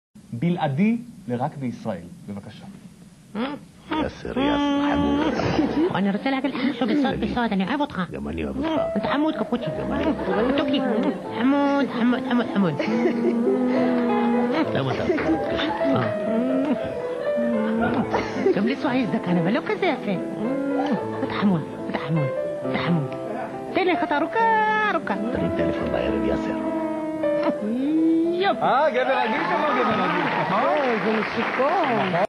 בלעדי לרק בישראל. בבקשה. יאסר חמוד. אני רוצה להגיד לך משהו בסוד, אני אוהב אותך. גם אני אוהב אותך. אתה חמוד קפוצ'י. גם אני אוהב אותך. תוקי. חמוד. למה אתה גם לי סועי זדקן, אבל לא כזה יפה. אתה חמוד. תן לי חטא ארוכה. תרים טלפון בערב, יאסר. יופי. גבר רגיל כמו גבר רגיל. זה מסוכן.